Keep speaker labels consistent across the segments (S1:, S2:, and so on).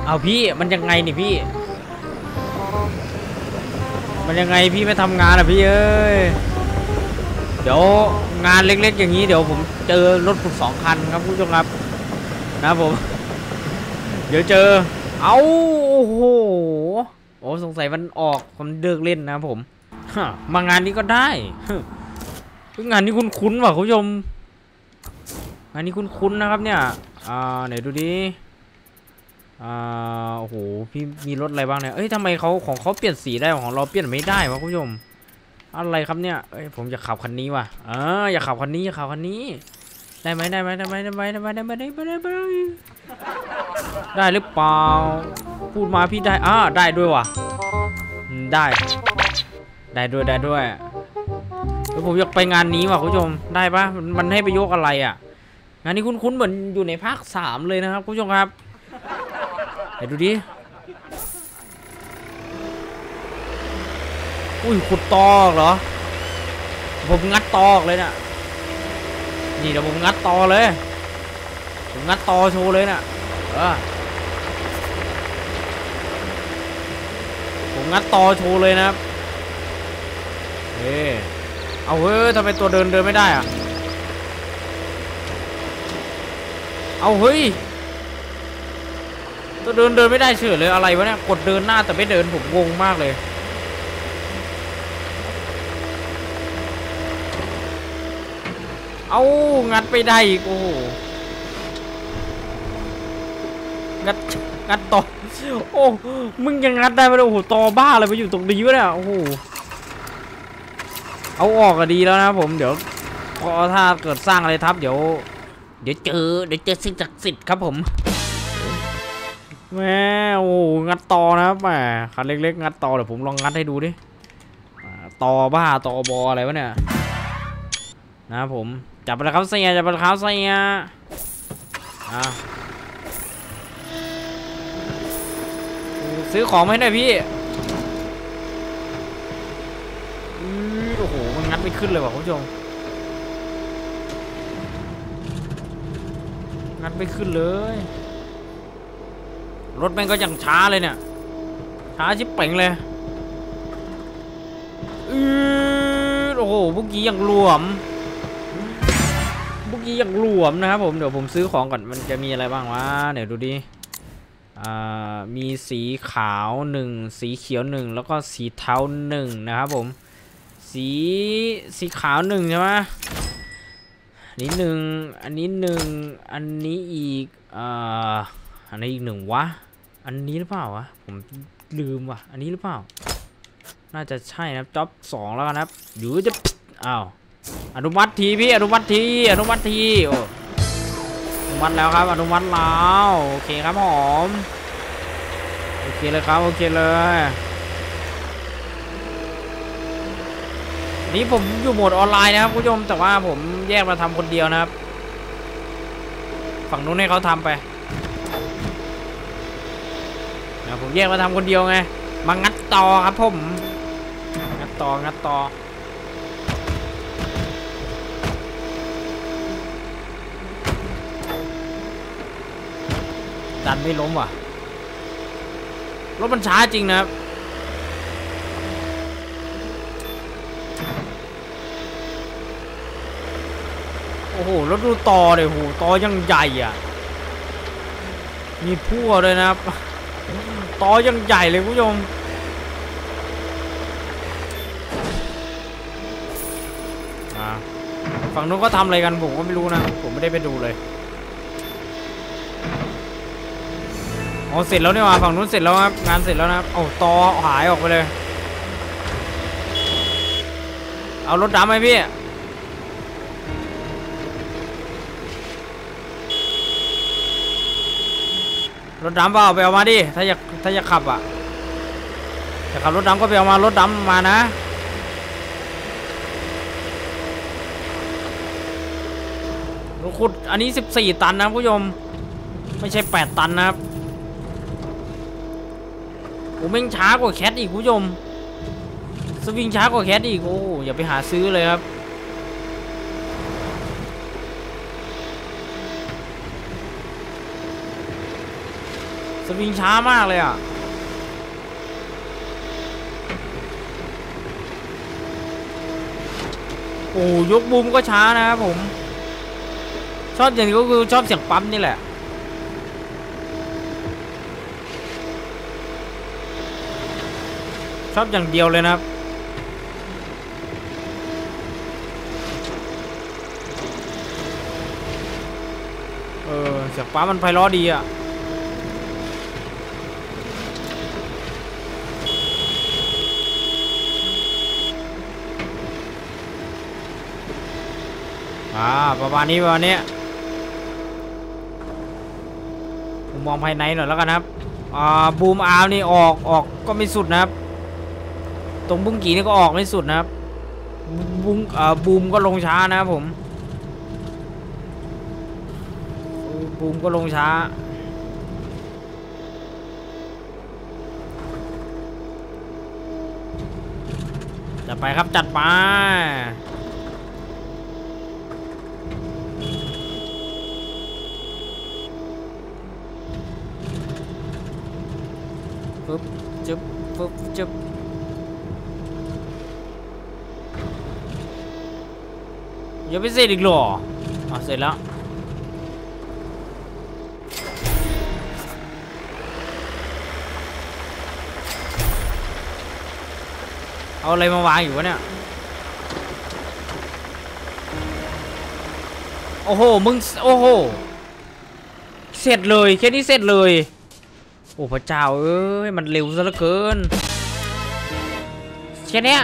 S1: เอาพี่มันยังไงนี่พี่มันยังไงพี่ไม่ทำงานอ่ะพี่เอ้ยเดี๋ยวงานเล็กๆอย่างนี้เดี๋ยวผมเจอรถขุด2 คันครับผู้ชมครับนะผมเดี๋ยวเจอเอาโอ้โหโอ้สงสัยมันออกผมเดิกเล่นนะผมมางานนี้ก็ได้งานนี้คุ้นๆว่ะคุณผู้ชมงานนี้คุ้นๆนะครับเนี่ยไหนดูดิโอ้โหพี่มีรถอะไรบ้างเนี่ยเอ้ยทำไมเขาของเขาเปลี่ยนสีได้ของเราเปลี่ยนไม่ได้วะคุณผู้ชมอะไรครับเนี่ยเอ้ยผมอยากขับคันนี้ว่ะอยากขับคันนี้อยากขับคันนี้ได้ไหมได้ไหมได้ไหมได้ไหมได้ไหมได้ไหมได้ไหมได้ไหมได้หรือเปล่าพูดมาพี่ได้ได้ด้วยว่ะได้ด้วยได้ด้วยแล้วผมอยากไปงานนี้ว่ะคุณผู้ชมได้ปะมันให้ไปยกอะไรอ่ะงานนี้คุ้นๆเหมือนอยู่ในภาค3เลยนะครับคุณผู้ชมครับเดี๋ยวดูดิอุ้ยขุดตอกเหรอผมงัดตอกเลยนะนี่เดี๋ยวผมงัดตอเลยผมงัดตอโชว์เลยนะผมงัดตอโชว์เลยนะครับเอาเฮ้ยทำไมตัวเดินไม่ได้อะเอาเฮ้ยตัวเดินไม่ได้เฉยเลยอะไรวะเนี่ยกดเดินหน้าแต่ไม่เดินผมงงมากเลยเอางัดไปได้อีกโอ้โหงัดต่อโอ้มึงยังงัดได้ไหมโอ้โหตอบ้าอะไรไปอยู่ตรงนี้วะเนี่ยโอ้โหเอาออกก็ดีแล้วนะผมเดี๋ยวพอถ้าเกิดสร้างอะไรทับเดี๋ยวเจอสิ่งศักดิ์สิทธิ์ครับผมแม่โอ้งัดตอนะครับแม่คันเล็กๆงัดตอเดี๋ยวผมลองงัดให้ดูดิตอบ้าตอบออะไรวะเนี่ยนะผมจับไปแล้วครับเสียจับไปแล้วครับเสียซื้อของให้หน่อยพี่โอ้โหมันงัดไม่ขึ้นเลยว่ะคุณผู้ชมงัดไม่ขึ้นเลยรถแม่งก็ยังช้าเลยเนี่ยช้าชิบเป่งเลยโอ้โหเมื่อกี้ยังหลวมนะครับผมเดี๋ยวผมซื้อของก่อนมันจะมีอะไรบ้างวะเดี๋ยวดูดิมีสีขาว1สีเขียว1แล้วก็สีเทา1นะครับผมสีขาว1ใช่ไหมนี่1อันนี้1อันนี้อีกอันนี้อีก1วะอันนี้หรือเปล่าวะผมลืมว่ะอันนี้หรือเปล่าน่าจะใช่นะจ็อบ2แล้วกันนะครับอยู่จะอนุมัติทีพี่อนุมัติทีโอ้อนุมัติแล้วครับอนุมัติแล้วโอเคครับผมโอเคเลยครับโอเคเลยนี่ผมอยู่โหมดออนไลน์นะครับคุณผู้ชมแต่ว่าผมแยกมาทำคนเดียวนะครับฝั่งนู้นให้เขาทำไปผมแยกมาทำคนเดียวไงมางัดต่อครับผมงัดต่อดันไม่ล้มว่ะรถมันช้าจริงนะครับโอ้โหรถดูต่อเลยโหต่อยังใหญ่อ่ะมีพั่วเลยนะครับต่อยังใหญ่เลยคุณผู้ชมฝั่งนู้นก็ทำอะไรกันผมก็ไม่รู้นะผมไม่ได้ไปดูเลยอ๋อเสร็จแล้วนี่หว่าฝั่งนู้นเสร็จแล้วครับงานเสร็จแล้วนะครับเอาต่อหายออกไปเลยเอารถดำไหมพี่รถดำเปล่าไปเอามาดิถ้าอยากขับจะขับรถดำก็ไปเอามารถดำมานะรถขุดอันนี้14 ตันนะผู้ชมไม่ใช่8 ตันนะครับโอ้แม่งช้ากว่าแคทอีกผู้ชมสวิงช้ากว่าแคทอีกโอ้อย่าไปหาซื้อเลยครับสวิงช้ามากเลยอ่ะโอ้ยกบูมก็ช้านะครับผมชอบอย่างนี้ก็คือชอบเสียงปั๊มนี่แหละชอบอย่างเดียวเลยนะครับเสียงปั๊มมันไพเราะดีอ่ะประมาณนี้ผมมองภายในหน่อยแล้วกันครับบูมอาร์นี่ออกก็ไม่สุดนะครับตรงบุ้งกีนี่ก็ออกไม่สุดนะครับบูมก็ลงช้านะครับผมบูมก็ลงช้าจัดไปครับจัดไปปึ๊บจึ๊บปึ๊บจึ๊บยังไม่เสร็จอีกหรอเสร็จแล้วเอาอะไรมาวางอยู่วะเนี่ยโอ้โหมึงโอ้โหเสร็จเลยแค่นี้เสร็จเลยโอ้พระเจ้าเอ้ยมันเร็วซะเหลือเกินแค่นี้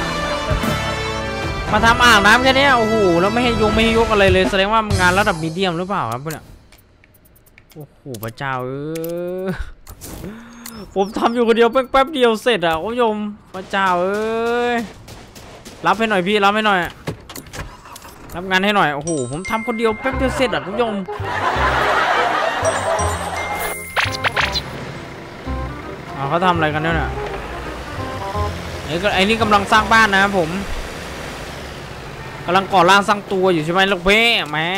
S1: มาทำอ่างน้ำแค่นี้โอ้โหแล้วไม่ให้ยกอะไรเลยแสดงว่างานระดับมีเดียมหรือเปล่าครับเนี่ยโอ้โหพระเจ้าเอ้ยผมทำอยู่คนเดียวแป๊บเดียวเสร็จอ่ะคุณผู้ชมพระเจ้าเอ้ยรับให้หน่อยพี่รับให้หน่อยรับงานให้หน่อยโอ้โหผมทำคนเดียวแป๊บเดียวเสร็จอ่ะคุณผู้ชมเขาทำอะไรกันเนี่ยไอ้นี่กำลังสร้างบ้านนะครับผมกำลังก่อร่างสร้างตัวอยู่ใช่ไหมลูกเพ่แหม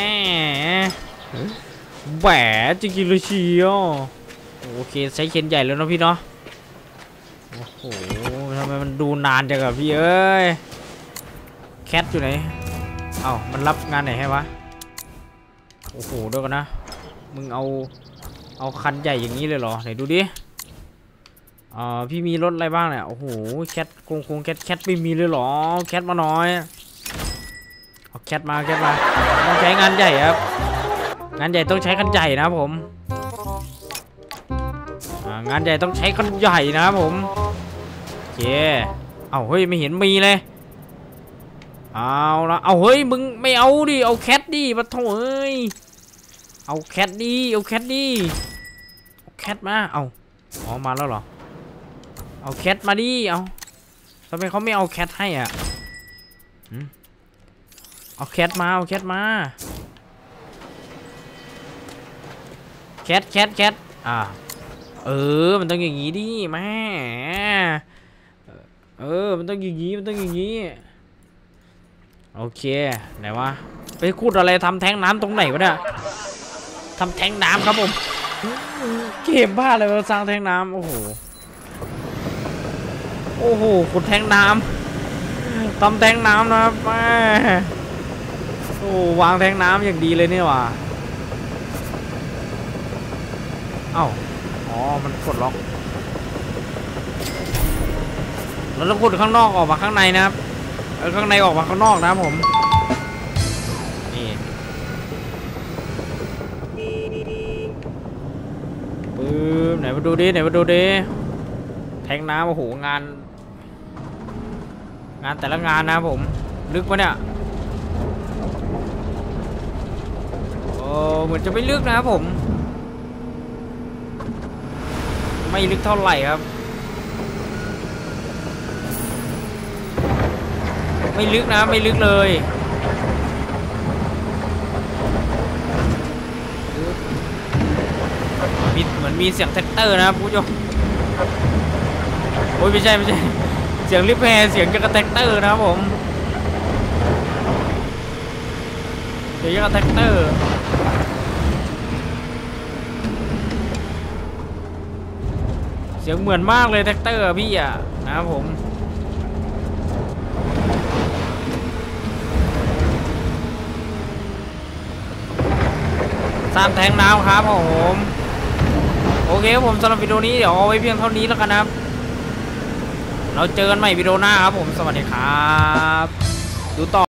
S1: แหวจริงๆเลยเชียวโอเคใช้เข็นใหญ่แล้วนะพี่เนาะโอ้โหทำไมมันดูนานจังอะพี่เอ้ยแคทอยู่ไหนมันรับงานไหนให้วะโอ้โหเดี๋ยวกันนะมึงเอาคันใหญ่อย่างนี้เลยเหรอไหนดูดิพี่มีรถอะไรบ้างเนี่ยโอ้โหแคทคงแคทไม่มีเลยเหรอแคทมาหน่อยเอาแคทมาต้องใช้งานใหญ่ครับงานใหญ่ต้องใช้คันใหญ่นะผมงานใหญ่ต้องใช้คันใหญ่นะครับผมโอเคเฮ้ยไม่เห็นมีเลยเอาละเฮ้ยมึงไม่เอาดิเอาแคทดิปะโถเอ้ยเอาแคทดิเอาแคทมามาแล้วเหรอเอาแคทมาดิทำไมเขาไม่เอาแคทให้อ่ะเอาแคทมาแคทมันต้องอย่างนี้ดิแม่มันต้องอย่างนี้โอเคไหนวะไปขุดอะไรทำแท้งน้ำตรงไหนวะเนี่ยทำแท้งน้ำครับผมเกมบ้าเลยมาสร้างแท้งน้ำโอ้โหขุดแท้งน้ำทำแท้งน้ำนะครับแม่วางแท้งน้ำอย่างดีเลยเนี่ยว่ะมันกดล็อกแล้วเราขุดข้างนอกออกมาข้างในนะครับข้างในออกมาข้างนอกนะครับผมนี่ปื้มไหนมาดูดิแทงน้ำโอ้โหงานแต่ละงานนะครับผมลึกปะเนี่ยเหมือนจะไม่ลึกนะครับผมไม่ลึกเท่าไหร่ครับไม่ลึกนะไม่ลึกเลยเหมือนมีเสียงแท็กเตอร์นะครับผู้ชมโอ้ยไม่ใช่เสียงลิฟต์แพร์เสียงจากแท็กเตอร์นะครับผมเสียงจากแท็กเตอร์เสียงเหมือนมากเลยแท็กเตอร์พี่อ่ะนะครับผมสร้างแทงน้ำครับผมโอเคครับผมสำหรับวิดีโอนี้เดี๋ยวเอาไว้เพียงเท่านี้แล้วกันนะครับเราเจอกันใหม่วิดีโอหน้าครับผมสวัสดีครับดูต่อ